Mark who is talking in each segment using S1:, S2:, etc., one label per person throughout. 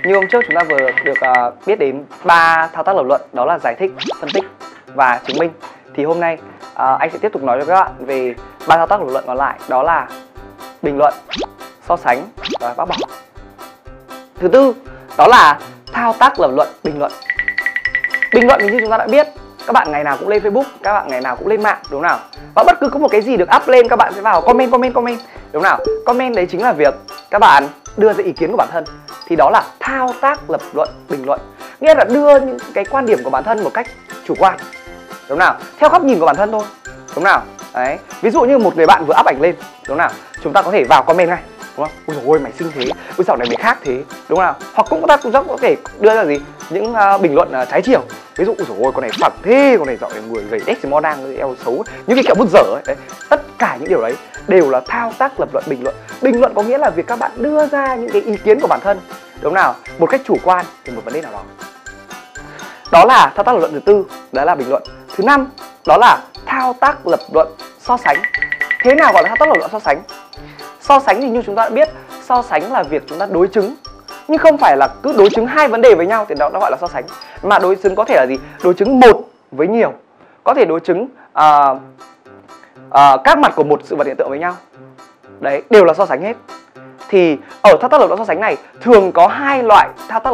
S1: Như hôm trước chúng ta vừa được biết đến 3 thao tác lập luận, đó là giải thích, phân tích và chứng minh. Thì hôm nay anh sẽ tiếp tục nói cho các bạn về 3 thao tác lập luận còn lại, đó là bình luận, so sánh và bác bỏ. Thứ tư, đó là thao tác lập luận bình luận. Bình luận thì như chúng ta đã biết, các bạn ngày nào cũng lên Facebook, các bạn ngày nào cũng lên mạng, đúng không nào? Và bất cứ có một cái gì được up lên, các bạn sẽ vào comment, đúng không nào? Comment đấy chính là việc các bạn đưa ra ý kiến của bản thân. Thì đó là thao tác lập luận bình luận, nghĩa là đưa những cái quan điểm của bản thân một cách chủ quan, đúng không nào? Theo góc nhìn của bản thân thôi, đúng không nào? Đấy, ví dụ như một người bạn vừa up ảnh lên, đúng không nào? Chúng ta có thể vào comment ngay, đúng không? Ôi dồi ôi, mày xinh thế, ôi dạo này mày khác thế, đúng không nào? Hoặc cũng chúng ta có thể đưa ra gì những bình luận trái chiều. Ví dụ ôi dồi ôi, con này phẳng thế, con này dạo này người gầy đét thì mo đang eo xấu, những cái kẹo bút dở ấy. Đấy, tất cả những điều đấy đều là thao tác lập luận bình luận. Bình luận có nghĩa là việc các bạn đưa ra những cái ý kiến của bản thân, đúng không nào? Một cách chủ quan về một vấn đề nào đó. Đó là thao tác lập luận thứ tư, đó là bình luận. Thứ năm, đó là thao tác lập luận so sánh. Thế nào gọi là thao tác lập luận so sánh? So sánh thì như chúng ta đã biết, so sánh là việc chúng ta đối chứng, nhưng không phải là cứ đối chứng hai vấn đề với nhau thì đó gọi là so sánh. Mà đối chứng có thể là gì? Đối chứng một với nhiều, có thể đối chứng các mặt của một sự vật hiện tượng với nhau. Đấy, đều là so sánh hết. Thì ở thao tác lập luận so sánh này thường có hai loại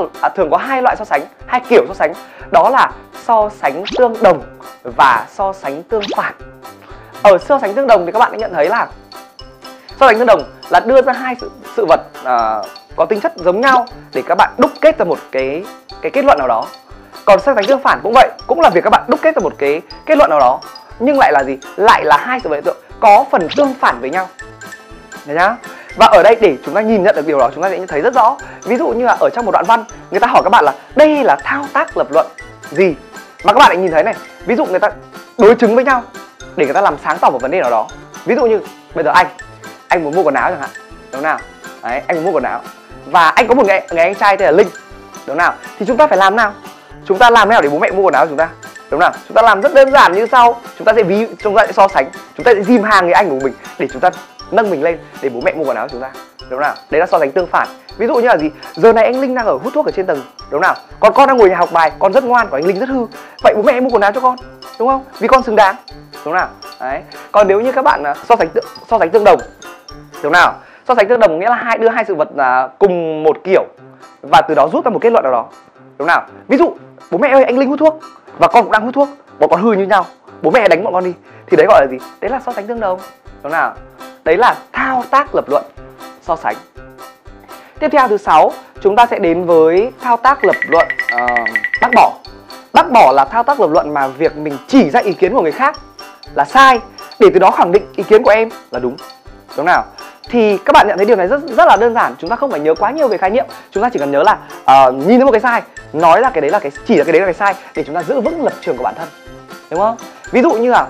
S1: so sánh, hai kiểu so sánh, đó là so sánh tương đồng và so sánh tương phản. Ở so sánh tương đồng thì các bạn đã nhận thấy là so sánh tương đồng là đưa ra hai sự vật có tính chất giống nhau để các bạn đúc kết ra một cái kết luận nào đó. Còn so sánh tương phản cũng vậy, cũng là việc các bạn đúc kết ra một cái kết luận nào đó, nhưng lại là gì? Lại là hai sự vật hiện tượng có phần tương phản với nhau. Đấy nhá. Và ở đây để chúng ta nhìn nhận được điều đó, chúng ta sẽ thấy rất rõ. Ví dụ như là ở trong một đoạn văn, người ta hỏi các bạn là đây là thao tác lập luận gì, mà các bạn lại nhìn thấy này, ví dụ người ta đối chứng với nhau để người ta làm sáng tỏ một vấn đề nào đó. Ví dụ như bây giờ anh muốn mua quần áo chẳng hạn, đúng không nào? Đấy, anh muốn mua quần áo và anh có một người anh trai tên là Linh, đúng không nào? Thì chúng ta phải làm nào? Chúng ta làm thế nào để bố mẹ mua quần áo của chúng ta, đúng không nào? Chúng ta làm rất đơn giản như sau. Chúng ta sẽ so sánh, chúng ta sẽ dìm hàng người anh của mình để chúng ta nâng mình lên để bố mẹ mua quần áo của chúng ta, đúng không nào? Đấy là so sánh tương phản. Ví dụ như là gì? Giờ này anh Linh đang hút thuốc ở trên tầng, đúng không nào? Còn con đang ngồi nhà học bài, con rất ngoan, còn anh Linh rất hư. Vậy bố mẹ em mua quần áo cho con, đúng không? Vì con xứng đáng, đúng không nào? Đấy. Còn nếu như các bạn so sánh tương đồng, đúng không nào? So sánh tương đồng nghĩa là đưa hai sự vật cùng một kiểu và từ đó rút ra một kết luận nào đó, đúng không nào? Ví dụ bố mẹ ơi, anh Linh hút thuốc và con cũng đang hút thuốc, bọn con hư như nhau, bố mẹ đánh bọn con đi, thì đấy gọi là gì? Đấy là so sánh tương đồng, đúng không nào? Đấy là thao tác lập luận so sánh. Tiếp theo thứ 6, chúng ta sẽ đến với thao tác lập luận bác bỏ. Bác bỏ là thao tác lập luận mà việc mình chỉ ra ý kiến của người khác là sai để từ đó khẳng định ý kiến của em là đúng, đúng nào? Thì các bạn nhận thấy điều này rất là đơn giản, chúng ta không phải nhớ quá nhiều về khái niệm, chúng ta chỉ cần nhớ là nhìn thấy một cái sai, nói là cái đấy là chỉ là cái đấy là cái sai để chúng ta giữ vững lập trường của bản thân, đúng không? Ví dụ như là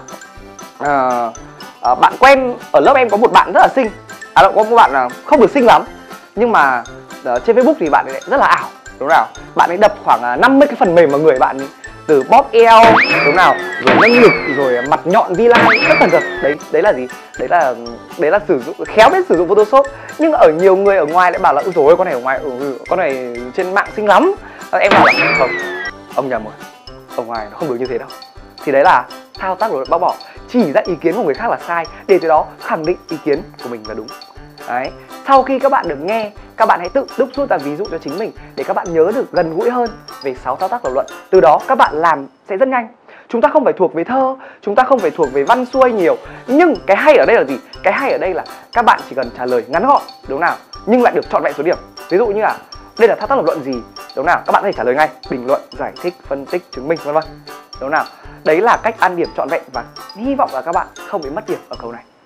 S1: bạn quen ở lớp em có một bạn rất là xinh, có một bạn không được xinh lắm, nhưng mà trên Facebook thì bạn ấy rất là ảo, đúng không nào? Bạn ấy đập khoảng 50 cái phần mềm vào người bạn ấy, từ bóp eo, đúng không nào, rồi nâng ngực, rồi mặt nhọn vi lai, tất tần tật. Đấy là gì? Đấy là sử dụng khéo biết sử dụng Photoshop. Nhưng ở nhiều người ở ngoài lại bảo là ôi dồi ôi, con này ở ngoài, con này trên mạng xinh lắm. Em bảo là không, ông nhầm rồi, ở ngoài nó không được như thế đâu. Thì đấy là thao tác lập luận bác bỏ, chỉ ra ý kiến của người khác là sai để từ đó khẳng định ý kiến của mình là đúng. Đấy. Sau khi các bạn được nghe, các bạn hãy tự đúc rút ra ví dụ cho chính mình để các bạn nhớ được gần gũi hơn về 6 thao tác lập luận. Từ đó các bạn làm sẽ rất nhanh. Chúng ta không phải thuộc về thơ, chúng ta không phải thuộc về văn xuôi nhiều, nhưng cái hay ở đây là gì? Cái hay ở đây là các bạn chỉ cần trả lời ngắn gọn, đúng nào? Nhưng lại được trọn vẹn số điểm. Ví dụ như là đây là thao tác lập luận gì, đúng nào? Các bạn có thể trả lời ngay, bình luận, giải thích, phân tích, chứng minh, vân vân. Đúng nào? Đấy là cách ăn điểm trọn vẹn và hy vọng là các bạn không bị mất điểm ở câu này.